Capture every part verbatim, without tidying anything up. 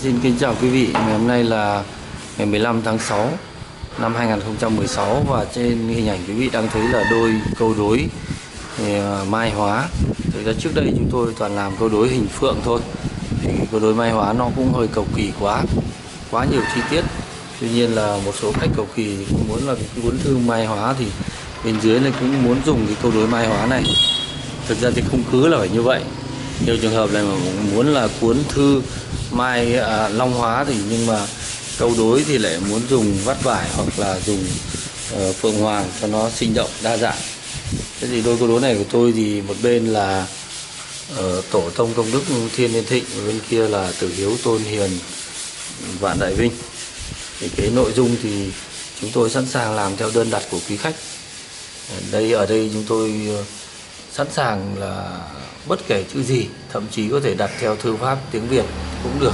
Xin kính chào quý vị, ngày hôm nay là ngày mười lăm tháng sáu năm hai nghìn không trăm mười sáu và trên hình ảnh quý vị đang thấy là đôi câu đối mai hóa. Thực ra trước đây chúng tôi toàn làm câu đối hình phượng thôi, thì câu đối mai hóa nó cũng hơi cầu kỳ quá, quá nhiều chi tiết. Tuy nhiên là một số khách cầu kỳ cũng muốn là cái cuốn thư mai hóa thì bên dưới này cũng muốn dùng cái câu đối mai hóa này. Thực ra thì không cứ là phải như vậy, nhiều trường hợp này mà muốn là cuốn thư mai à, long hóa thì nhưng mà câu đối thì lại muốn dùng vắt vải hoặc là dùng uh, phượng hoàng cho nó sinh động đa dạng. Thế thì đôi câu đối này của tôi thì một bên là uh, tổ tông công đức Thiên Niên Thịnh, bên kia là Tử Hiếu Tôn Hiền Vạn Đại Vinh. Thì cái nội dung thì chúng tôi sẵn sàng làm theo đơn đặt của quý khách. Đây ở đây chúng tôi sẵn sàng là bất kể chữ gì, thậm chí có thể đặt theo thư pháp tiếng Việt cũng được.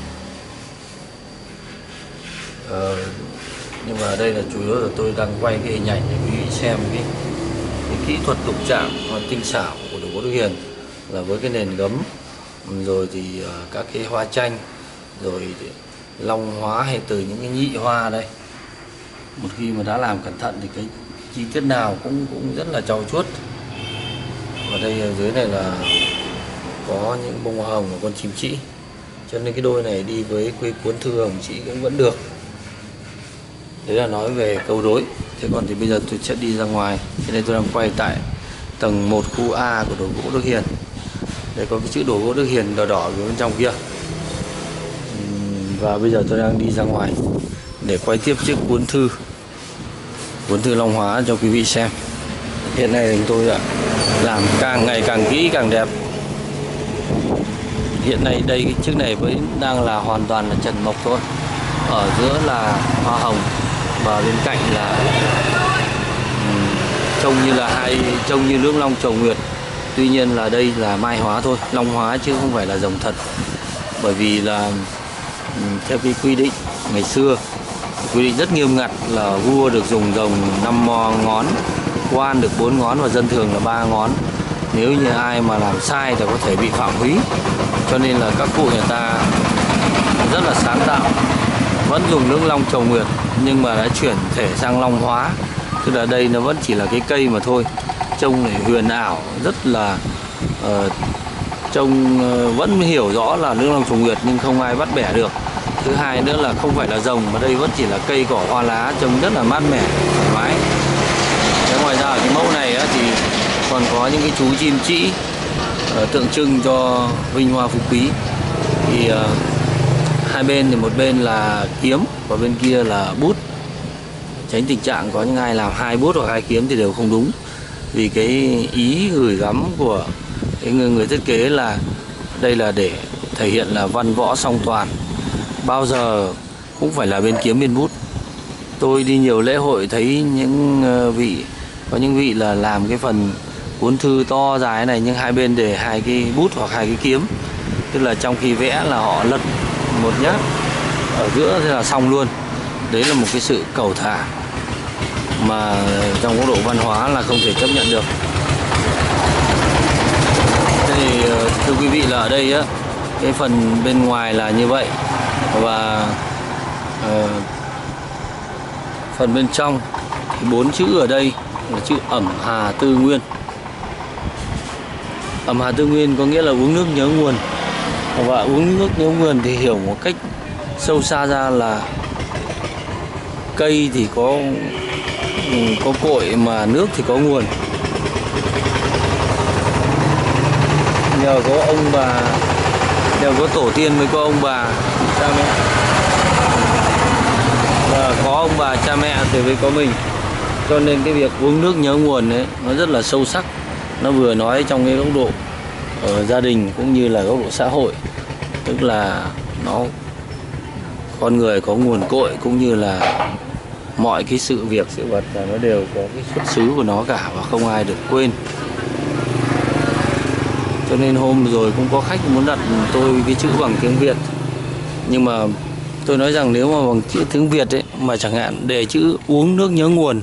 Ờ, nhưng mà ở đây là chủ yếu là tôi đang quay cái hình ảnh để quý vị xem cái, cái kỹ thuật đục chạm tinh xảo của đồ gỗ Đức Hiền, là với cái nền gấm, rồi thì uh, các cái hoa tranh, rồi long hóa hay từ những cái nhị hoa đây. Một khi mà đã làm cẩn thận thì cái chi tiết nào cũng cũng rất là trau chuốt. Và đây ở dưới này là có những bông hoa hồng và con chim trĩ, cho nên cái đôi này đi với quê cuốn thư hồng trĩ cũng vẫn được. Đấy là nói về câu đối. Thế còn thì bây giờ tôi sẽ đi ra ngoài. Thế nên tôi đang quay tại tầng một khu A của đồ gỗ Đức Hiền. Đây có cái chữ đồ gỗ Đức Hiền đỏ đỏ ở bên trong kia. Và bây giờ tôi đang đi ra ngoài để quay tiếp chiếc cuốn thư cuốn thư long hóa cho quý vị xem. Hiện nay chúng tôi đã làm càng ngày càng kỹ càng đẹp. Hiện nay đây cái chiếc này vẫn đang là hoàn toàn là trần mộc thôi, ở giữa là hoa hồng và bên cạnh là um, trông như là hai trông như nước long chầu nguyệt. Tuy nhiên là đây là mai hóa thôi, long hóa chứ không phải là rồng thật, bởi vì là um, theo cái quy định ngày xưa, quy định rất nghiêm ngặt là vua được dùng rồng năm ngón, quan được bốn ngón và dân thường là ba ngón. Nếu như ai mà làm sai thì có thể bị phạm húy. Cho nên là các cụ người ta rất là sáng tạo, vẫn dùng nước long chầu nguyệt nhưng mà đã chuyển thể sang long hóa. Tức là đây nó vẫn chỉ là cái cây mà thôi, trông này huyền ảo, rất là uh, trông uh, vẫn hiểu rõ là nước long chầu nguyệt nhưng không ai bắt bẻ được. Thứ hai nữa là không phải là rồng mà đây vẫn chỉ là cây cỏ hoa lá, trông rất là mát mẻ, thoải mái. Thế ngoài ra ở cái mẫu này á, thì còn có những cái chú chim trĩ uh, tượng trưng cho vinh hoa phú quý. Thì uh, hai bên thì một bên là kiếm và bên kia là bút, tránh tình trạng có những ai làm hai bút hoặc hai kiếm thì đều không đúng. Vì cái ý gửi gắm của cái người, người thiết kế là đây là để thể hiện là văn võ song toàn, bao giờ cũng phải là bên kiếm bên bút. Tôi đi nhiều lễ hội thấy những vị có những vị là làm cái phần cuốn thư to dài này nhưng hai bên để hai cái bút hoặc hai cái kiếm, tức là trong khi vẽ là họ lật một nhát ở giữa thế là xong luôn. Đấy là một cái sự cầu thả mà trong góc độ văn hóa là không thể chấp nhận được. Thế thì thưa quý vị là ở đây á, cái phần bên ngoài là như vậy và uh, phần bên trong thì bốn chữ ở đây là chữ Ẩm Hà Tư Nguyên. Ẩm Hà Tư Nguyên có nghĩa là uống nước nhớ nguồn, và uống nước nhớ nguồn thì hiểu một cách sâu xa ra là cây thì có có cội mà nước thì có nguồn. Nhờ có ông bà, nhờ có tổ tiên mới có ông bà cha mẹ, và có ông bà cha mẹ thì mới có mình. Cho nên cái việc uống nước nhớ nguồn ấy nó rất là sâu sắc. Nó vừa nói trong cái góc độ ở gia đình cũng như là góc độ xã hội, tức là nó con người có nguồn cội cũng như là mọi cái sự việc sự vật là nó đều có cái xuất xứ của nó cả và không ai được quên. Cho nên hôm rồi cũng có khách muốn đặt tôi cái chữ bằng tiếng Việt, nhưng mà tôi nói rằng nếu mà bằng chữ tiếng Việt ấy mà chẳng hạn để chữ uống nước nhớ nguồn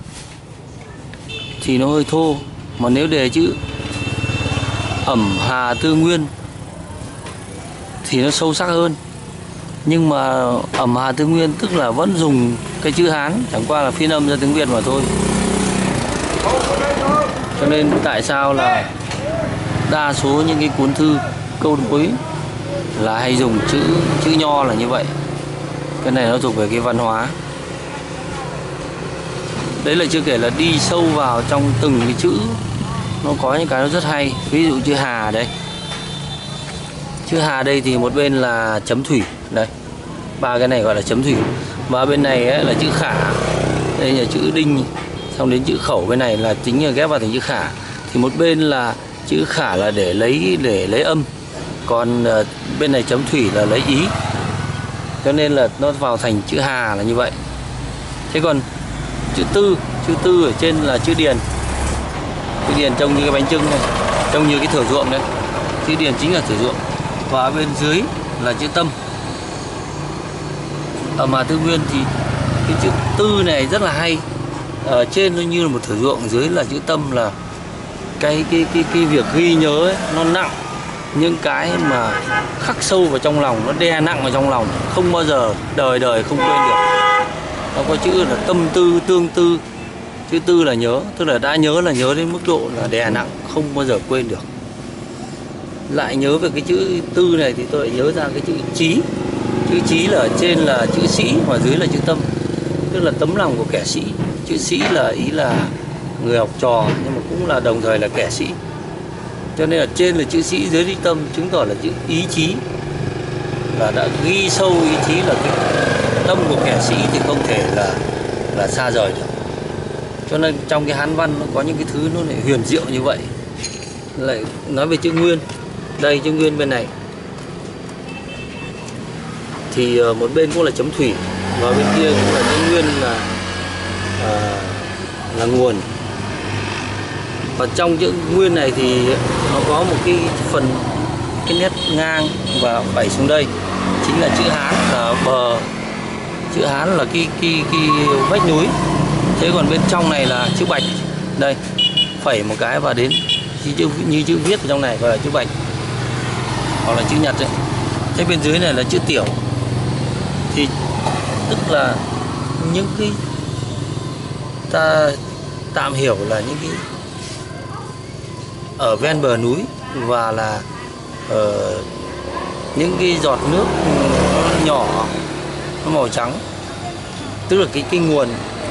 thì nó hơi thô, mà nếu để chữ Ẩm Hà Tư Nguyên thì nó sâu sắc hơn. Nhưng mà ẩm Hà Tư Nguyên tức là vẫn dùng cái chữ Hán, chẳng qua là phiên âm ra tiếng Việt mà thôi. Cho nên tại sao là đa số những cái cuốn thư câu đối là hay dùng chữ chữ Nho là như vậy. Cái này nó thuộc về cái văn hóa. Đấy là chưa kể là đi sâu vào trong từng cái chữ, nó có những cái nó rất hay. Ví dụ chữ Hà đây, chữ Hà đây thì một bên là chấm thủy đây, ba cái này gọi là chấm thủy, và bên này ấy là chữ Khả, đây là chữ Đinh, xong đến chữ Khẩu bên này là chính là ghép vào thành chữ Khả. Thì một bên là chữ Khả là để lấy để lấy âm, còn bên này chấm thủy là lấy ý, cho nên là nó vào thành chữ Hà là như vậy. Thế còn chữ Tư, chữ Tư ở trên là chữ Điền. Chữ Điền trông như cái bánh trưng này, trông như cái thửa ruộng đấy. Chữ Điền chính là thửa ruộng. Và bên dưới là chữ Tâm. Ở Hà Tư Nguyên thì cái chữ Tư này rất là hay. Ở trên nó như là một thửa ruộng, dưới là chữ Tâm, là cái cái cái cái việc ghi nhớ ấy, nó nặng, những cái mà khắc sâu vào trong lòng, nó đè nặng vào trong lòng, không bao giờ đời đời không quên được. Nó có chữ là tâm tư, tương tư. Chữ Tư là nhớ, tức là đã nhớ là nhớ đến mức độ là đè nặng, không bao giờ quên được. Lại nhớ về cái chữ Tư này thì tôi lại nhớ ra cái chữ Chí. Chữ Chí là ở trên là chữ Sĩ, và dưới là chữ Tâm, tức là tấm lòng của kẻ sĩ. Chữ Sĩ là ý là người học trò, nhưng mà cũng là đồng thời là kẻ sĩ. Cho nên là trên là chữ Sĩ, dưới là chữ Tâm, chứng tỏ là chữ ý chí, là đã ghi sâu ý chí, là cái tâm của kẻ sĩ thì không thể là là xa rời được. Cho nên trong cái Hán văn nó có những cái thứ nó lại huyền diệu như vậy. Lại nói về chữ Nguyên, đây chữ Nguyên bên này thì một bên cũng là chấm thủy, và bên kia cũng là chữ Nguyên, là à, là nguồn. Và trong chữ Nguyên này thì nó có một cái phần, cái nét ngang và vẩy xuống đây chính là chữ Hán, là bờ. Chữ Hán là cái cái cái vách núi. Thế còn bên trong này là chữ Bạch, đây phẩy một cái và đến chữ, như chữ viết ở trong này gọi là chữ Bạch, hoặc là chữ Nhật ấy. Thế bên dưới này là chữ Tiểu, thì tức là những cái ta tạm hiểu là những cái ở ven bờ núi, và là uh, những cái giọt nước nó nhỏ, nó màu trắng, tức là cái cái nguồn.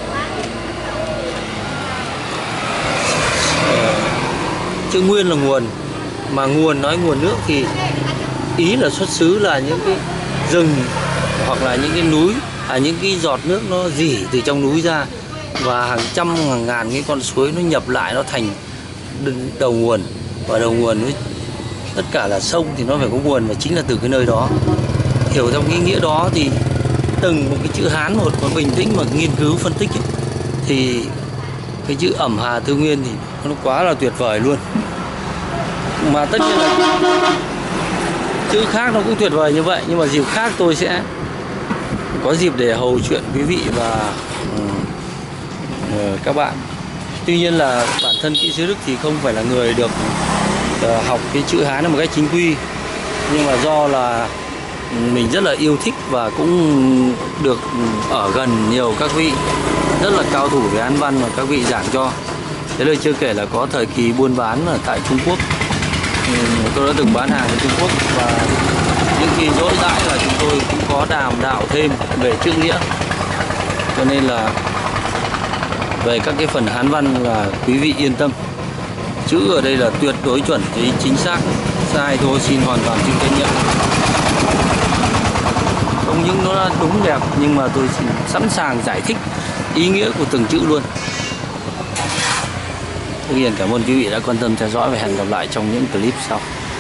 uh, chữ Nguyên là nguồn, mà nguồn, nói nguồn nước thì ý là xuất xứ là những cái rừng hoặc là những cái núi, à, những cái giọt nước nó rỉ từ trong núi ra, và hàng trăm hàng ngàn cái con suối nó nhập lại, nó thành đầu nguồn. Và đầu nguồn với tất cả là sông thì nó phải có nguồn, và chính là từ cái nơi đó. Hiểu trong cái nghĩa đó thì từng một cái chữ Hán một, mà bình tĩnh mà nghiên cứu phân tích ấy, thì cái chữ ẩm Hà Tư Nguyên thì nó quá là tuyệt vời luôn. Mà tất nhiên là chữ khác nó cũng tuyệt vời như vậy, nhưng mà dịp khác tôi sẽ có dịp để hầu chuyện quý vị và uh, các bạn. Tuy nhiên là bản thân kỹ sư Đức thì không phải là người được uh, học cái chữ Hán một cách chính quy, nhưng mà do là mình rất là yêu thích và cũng được ở gần nhiều các vị rất là cao thủ về Hán văn, và các vị giảng cho. Thế là chưa kể là có thời kỳ buôn bán ở tại Trung Quốc, tôi đã từng bán hàng ở Trung Quốc, và những khi rỗi rãi là chúng tôi cũng có đàm đạo thêm về chữ nghĩa. Cho nên là về các cái phần Hán văn là quý vị yên tâm, chữ ở đây là tuyệt đối chuẩn, thì chính xác, sai tôi xin hoàn toàn chịu trách nhiệm. Không những nó đúng đẹp, nhưng mà tôi xin sẵn sàng giải thích ý nghĩa của từng chữ luôn. Tất nhiên cảm ơn quý vị đã quan tâm theo dõi, và hẹn gặp lại trong những clip sau.